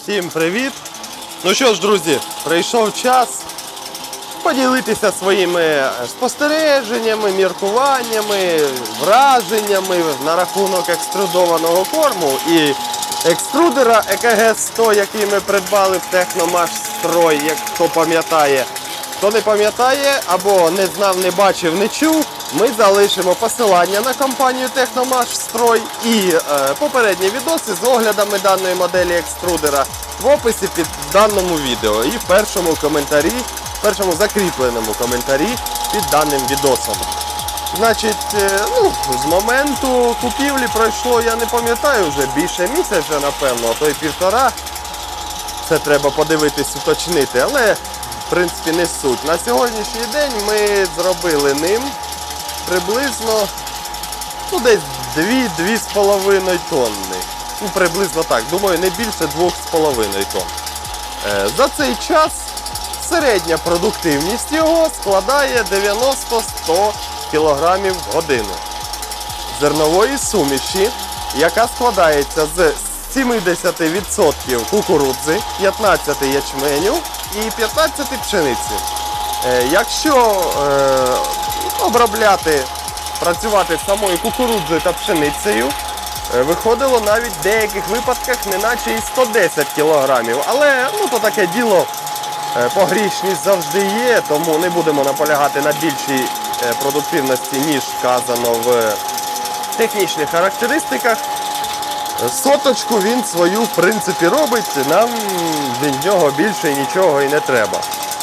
Всім привіт! Ну що ж, друзі, прийшов час поділитися своїми спостереженнями, міркуваннями, враженнями на рахунок екструдованого корму і екструдера ЕКГ-100, який ми придбали в Техномашстрой, як хто пам'ятає. Хто не пам'ятає або не знав, не бачив, не чув, ми залишимо посилання на компанію Техномашстрой і попередні відоси з оглядами даної моделі екструдера в описі під даному відео і в першому коментарі, в першому закріпленому коментарі під даним відосом. Значить, з моменту купівлі пройшло, я не пам'ятаю, вже більше місяця, напевно, а то й півтора. Це треба подивитись, уточнити, але в принципі не суть. На сьогоднішній день ми зробили ним приблизно десь 2-2,5 тонни. Приблизно так, думаю, не більше 2,5 тонн. За цей час середня продуктивність його складає 90-100 кг в годину. Зернової суміші, яка складається з 70% кукурудзи, 15 ячменю і 15 пшениці. Якщо обробляти, працювати з самою кукурудзою та пшеницею, виходило навіть в деяких випадках неначе і 110 кг. Але то таке діло, погрішність завжди є, тому не будемо наполягати на більшій продуктивності, ніж вказано в технічних характеристиках. Соточку він свою, в принципі, робить, нам від нього більше нічого і не треба.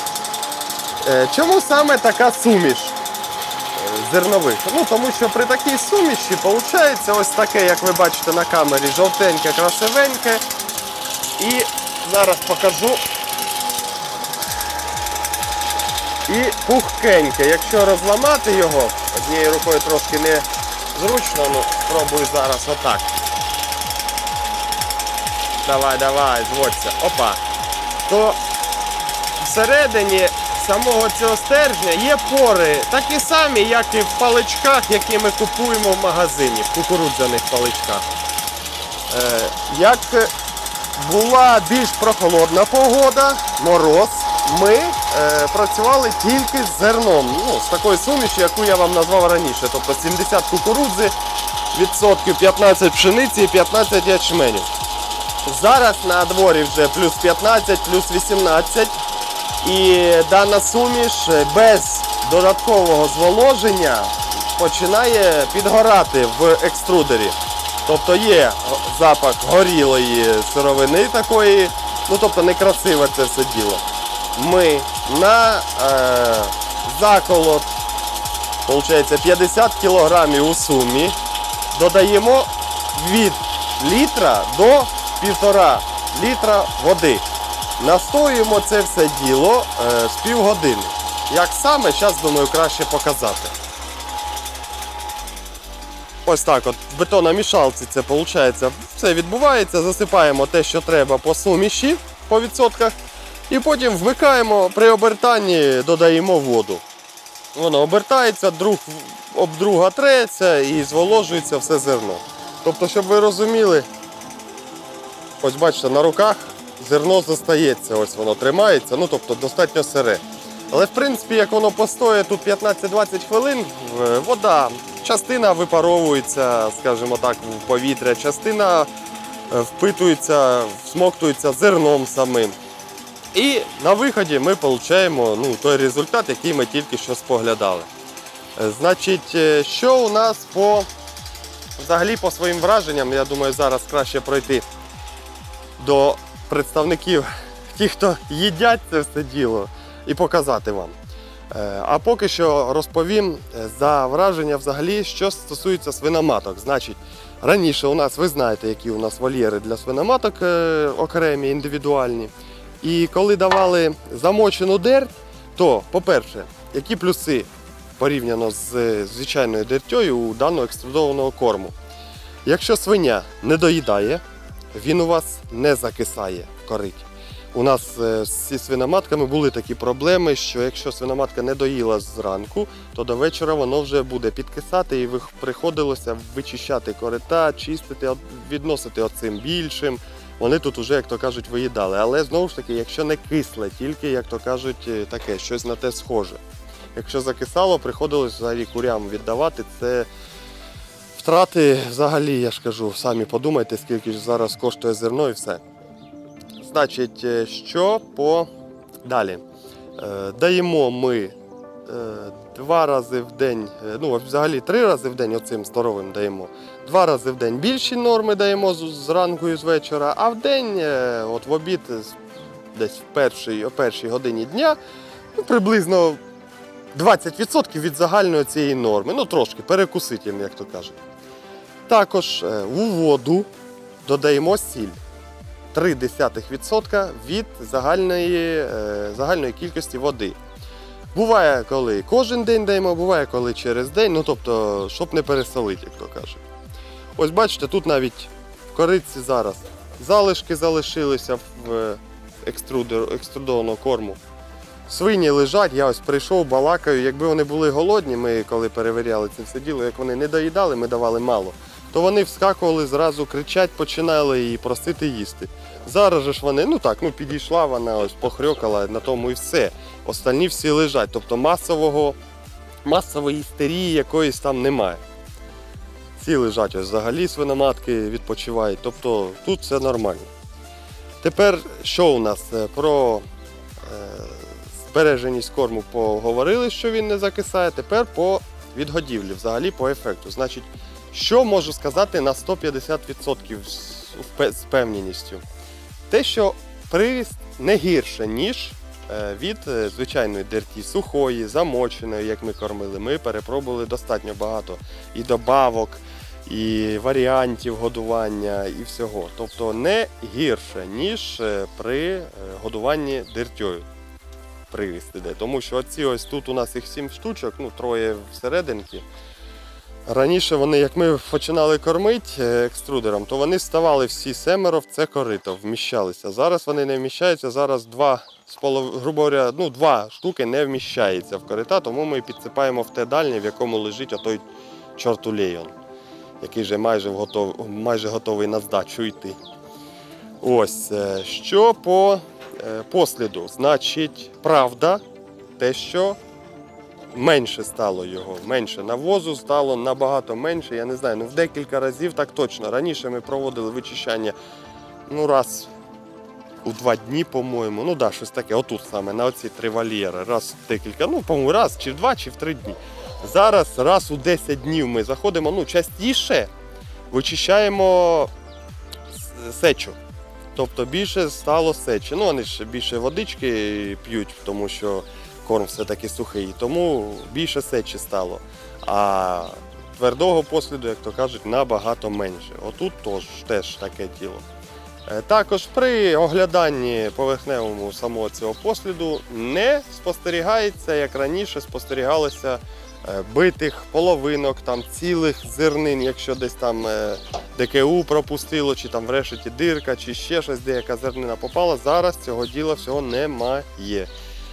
Чому саме така суміш зернових? Тому що при такій суміші виходить ось таке, як ви бачите на камері, жовтеньке, красивеньке. І зараз покажу. І пухкеньке. Якщо розламати його, однією рукою трошки незручно, спробую зараз отак. Давай, зводься. Опа. То всередині самого цього стержня є пори, такі самі, як і в паличках, які ми купуємо в магазині, в кукурудзяних паличках. Як була більш прохолодна погода, мороз, ми працювали тільки з зерном, з такої суміші, яку я вам назвав раніше. Тобто 70 кукурудзи, відсотків 15 пшениці і 15 ячменю. Зараз на дворі вже плюс 15, плюс 18. І дана суміш без додаткового зволоження починає підгорати в екструдері. Тобто є запах горілої сировини такої, тобто некрасиве це все діло. Ми на заколот, виходить, 50 кг у сумі додаємо від літра до 1,5 літра води. Настоюємо це все діло з півгодини. Як саме, зараз, думаю, краще показати. Ось так от, в бетономішалці це виходить, все відбувається, засипаємо те, що треба по суміші, по відсотках, і потім вмикаємо, при обертанні додаємо воду. Воно обертається, друг об друга треться і зволожується все зерно. Тобто, щоб ви розуміли, ось бачите, на руках зерно зостається, ось воно тримається, тобто достатньо сире. Але в принципі, як воно постоє тут 15-20 хвилин, вода, частина випаровується, скажімо так, в повітря, частина впитується, всмоктується зерном самим. І на виході ми отримуємо той результат, який ми тільки що споглядали. Значить, що у нас взагалі по своїм враженням, я думаю, зараз краще пройти до представників тих, хто їдять це все діло, і показати вам. А поки що розповім за враження взагалі, що стосується свиноматок. Значить, раніше у нас, ви знаєте, які у нас вольєри для свиноматок окремі, індивідуальні. І коли давали замочену дерть, то, по-перше, які плюси порівняно з звичайною дертьою у даного екструдованого корму? Якщо свиня не доїдає, він у вас не закисає в кориті. У нас зі свиноматками були такі проблеми, що якщо свиноматка не доїла зранку, то до вечора воно вже буде підкисати і приходилося вичищати корита, чистити, відносити оцим більшим, вони тут уже, як то кажуть, виїдали. Але знову ж таки, якщо не кисле, тільки, як то кажуть, таке, щось на те схоже. Якщо закисало, приходилось взагалі курям віддавати, це втрати взагалі, я ж кажу, самі подумайте, скільки ж зараз коштує зерно і все. Значить, що по далі? Даємо ми 2 рази в день, ну взагалі 3 рази в день оцим здоровим даємо. 2 рази в день більші норми даємо зранку і з вечора, а в день, от в обід, десь о першій годині дня, ну, приблизно 20% від загальної цієї норми. Ну трошки, перекусить їм, як то кажуть. Також у воду додаємо сіль. 0,3% від загальної кількості води. Буває, коли кожен день даємо, буває, коли через день, ну тобто, щоб не пересолити, як то кажуть. Ось бачите, тут навіть в кориці зараз залишки залишилися в екструдованого корму. Свині лежать, я ось прийшов, балакаю, якби вони були голодні, ми коли перевіряли це все діло, як вони не доїдали, ми давали мало, то вони вскакували, зразу кричать, починали і просити їсти. Зараз же ж вони, ну так, підійшла вона, ось похрьокала, на тому і все. Остальні всі лежать, тобто масової істерії якоїсь там немає. Всі лежать, ось взагалі свиноматки відпочивають, тобто тут все нормально. Тепер, що у нас? Про збереженість корму поговорили, що він не закисає, тепер по відгодівлі, взагалі по ефекту. Значить, що можу сказати на 150% з впевненістю? Те, що приріст не гірше, ніж від звичайної дерті, сухої, замоченої, як ми кормили. Ми перепробували достатньо багато і добавок, і варіантів годування, і всього. Тобто не гірше, ніж при годуванні дертьою приріст іде. Тому що оці ось тут у нас їх 7 штучок, 3 всерединки. Раніше вони, як ми починали кормити екструдером, то вони вставали всі 7 в це корито, вміщалися. Зараз вони не вміщаються, зараз 2 штуки не вміщається в корита, тому ми підсипаємо в те дальнє, в якому лежить отой чортулейон, який вже майже готовий на здачу йти. Ось, що по посліду. Значить, правда, те, що менше стало його, менше навозу стало, набагато менше, я не знаю, в декілька разів так точно. Раніше ми проводили вичищання, раз у 2 дні, по-моєму, щось таке, отут саме, на оці 3 вольєри, раз в декілька, по-моєму, раз чи в 2, чи в 3 дні. Зараз раз у 10 днів ми заходимо, частіше вичищаємо сечу. Тобто більше стало сечі. Вони ж більше водички п'ють, тому що корм все-таки сухий, тому більше сечі стало. А твердого посліду, як то кажуть, набагато менше. Отут теж таке діло. Також при огляданні поверхневому самого цього посліду не спостерігається, як раніше спостерігалося, битих половинок, цілих зернин, якщо десь там ДКУ пропустило, чи там в решеті дирка, чи ще щось, деяка зернина попала. Зараз цього діла всього немає.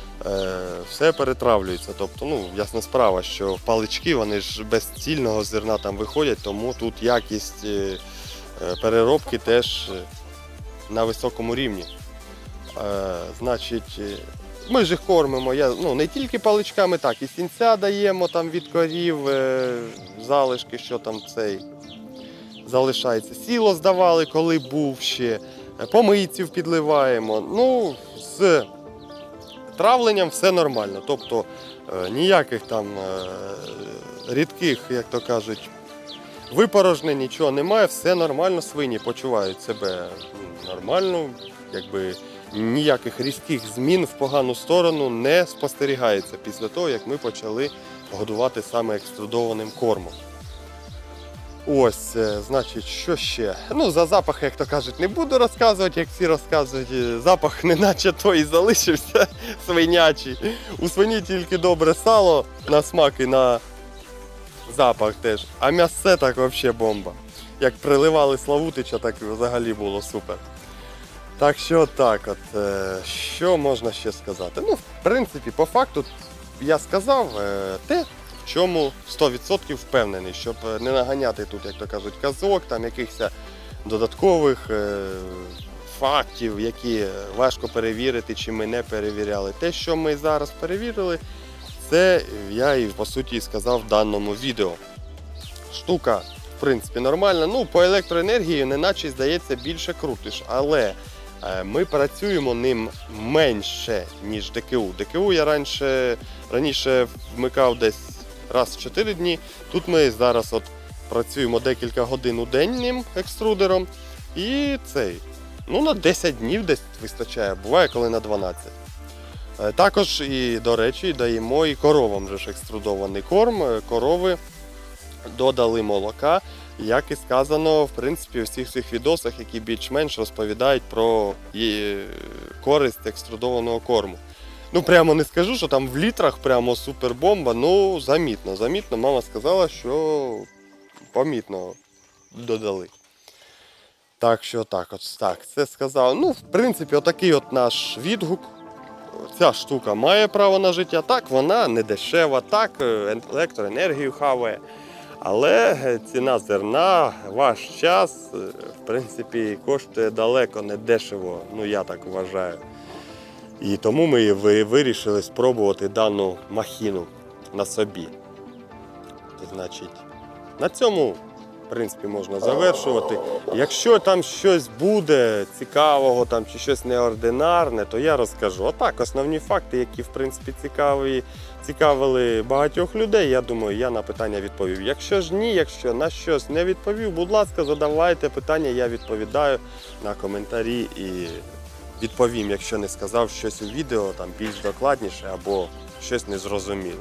Все перетравлюється. Тобто, ясна справа, що палички, вони ж без цільного зерна там виходять, тому тут якість переробки теж на високому рівні. Значить, ми ж їх кормимо, не тільки паличками, так, і сінця даємо там від корів, залишки, що там залишається. Сіло здавали, коли був ще, помийців підливаємо. З травленням все нормально, тобто ніяких там рідких, як то кажуть, випорожнень, нічого немає, все нормально, свині почувають себе нормально, ніяких різких змін в погану сторону не спостерігається після того, як ми почали годувати саме екструдованим кормом. Ось, значить, що ще? За запах, як то кажуть, не буду розказувати, як всі розказують. Запах неначе той і залишився свинячий. У свині тільки добре сало на смак і на запах теж. А м'ясце так взагалі бомба. Як приливали Славутича, так взагалі було супер. Так що так от, що можна ще сказати? В принципі, по факту я сказав те, в чому 100% впевнений, щоб не наганяти тут, як то кажуть, казок, там якихось додаткових фактів, які важко перевірити, чи ми не перевіряли. Те, що ми зараз перевірили, це я і по суті сказав в даному відео. Штука, в принципі, нормальна. Ну, по електроенергії, неначе, здається, більше крутиш, але ми працюємо ним менше, ніж ДКУ. ДКУ я раніше вмикав десь раз в 4 дні. Тут ми зараз працюємо декілька годин у день ним, екструдером. І на 10 днів десь вистачає, буває коли на 12. Також, і, до речі, даємо і коровам же ж екструдований корм. Корови додали молока, як і сказано, в принципі, у всіх цих відосах, які більш-менш розповідають про користь екструдованого корму. Ну, прямо не скажу, що там в літрах прямо супербомба, ну, замітно. Мама сказала, що помітно додали. Так що так, це сказав. Ну, в принципі, отакий наш відгук. Ця штука має право на життя. Так, вона не дешева, так, електроенергію хаває. Але ціна зерна, ваш час, в принципі, коштує далеко не дешево, ну я так вважаю. І тому ми вирішили спробувати дану махіну на собі. Значить, на цьому, в принципі, можна завершувати. Якщо там щось буде цікавого чи щось неординарне, то я розкажу. Отак, основні факти, які, в принципі, цікавили багатьох людей, я думаю, я на питання відповів. Якщо ж ні, якщо на щось не відповів, будь ласка, задавайте питання, я відповідаю на коментарі і відповім, якщо не сказав щось у відео більш докладніше або щось незрозуміло.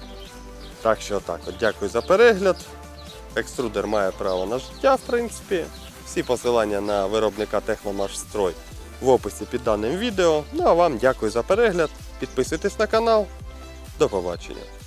Так що дякую за перегляд. Екструдер має право на життя, в принципі. Всі посилання на виробника Техномашстрой в описі під даним відео. Ну а вам дякую за перегляд. Підписуйтесь на канал. До побачення.